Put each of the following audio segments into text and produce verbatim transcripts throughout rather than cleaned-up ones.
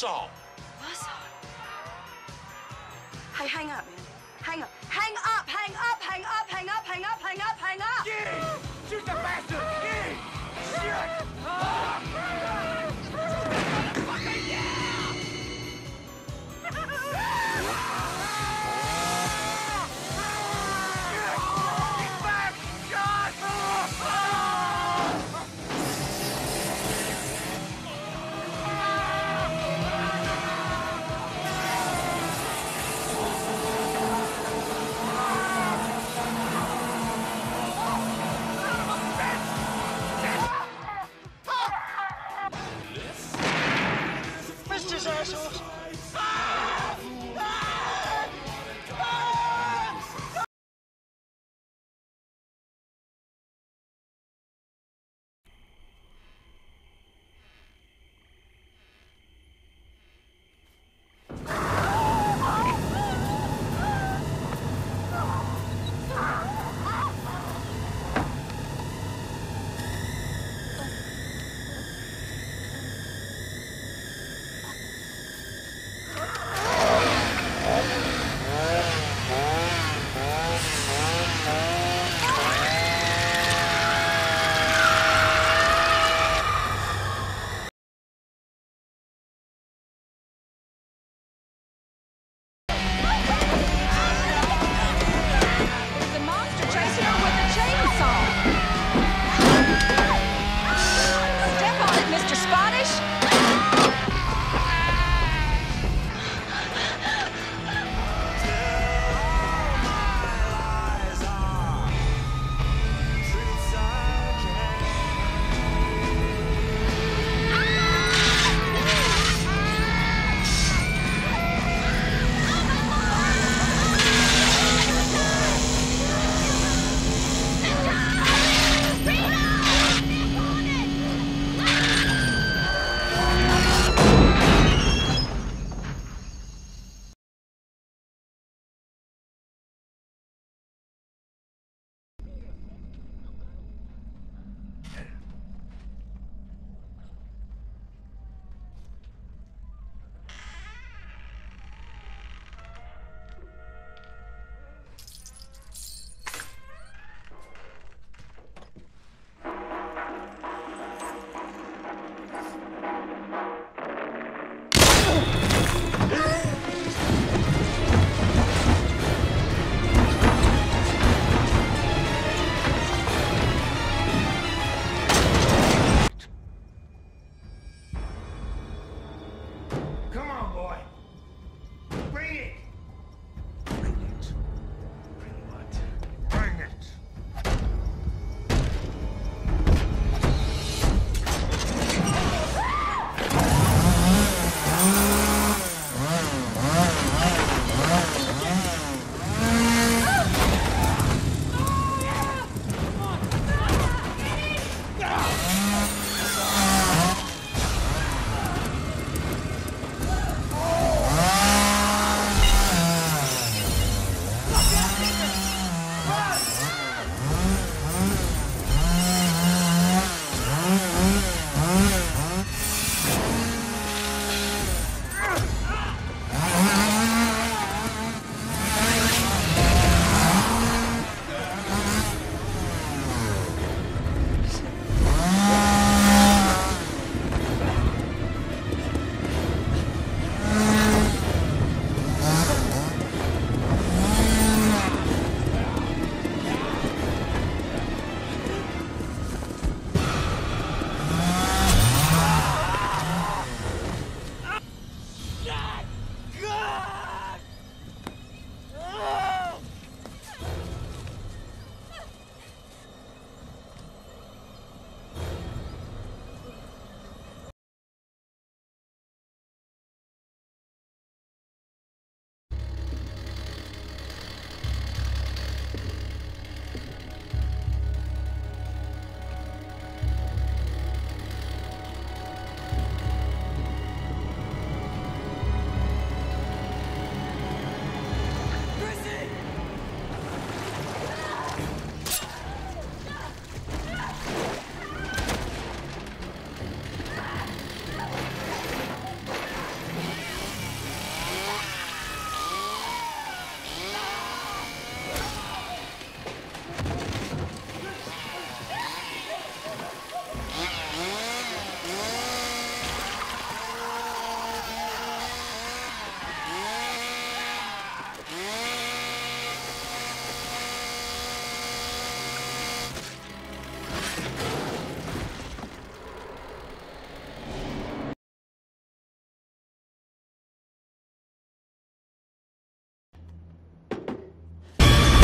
buzzsaw. Buzzsaw? Hey, hang up, man. Hang up. Hang up, hang up, hang up, hang up, hang up, hang up, hang up! Get it! Shoot the bastard! Get it! Shit! Motherfucker, yeah! Get back! God!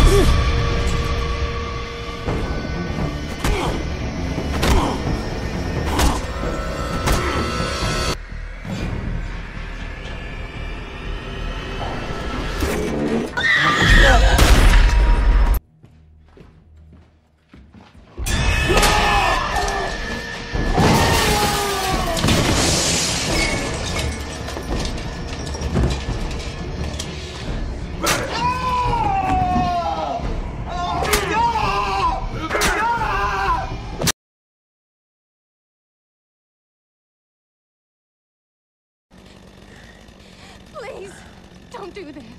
Please, don't do this.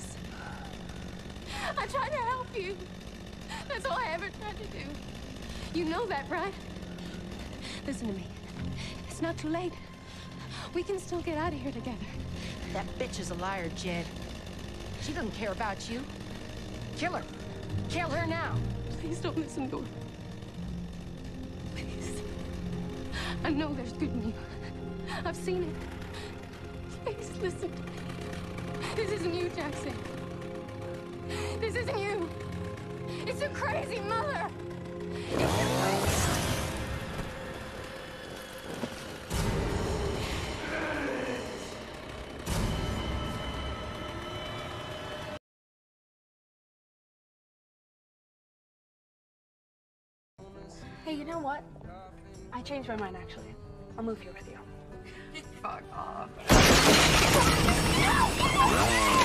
I tried to help you. That's all I ever tried to do. You know that, right? Listen to me. It's not too late. We can still get out of here together. That bitch is a liar, Jed. She doesn't care about you. Kill her. Kill her now. Please don't listen to her. Please. I know there's good in you. I've seen it. Please listen to me. This isn't you, Jackson. This isn't you. It's your crazy mother. It's your crazy... Hey, you know what? I changed my mind, actually. I'll move here with you. Fuck off.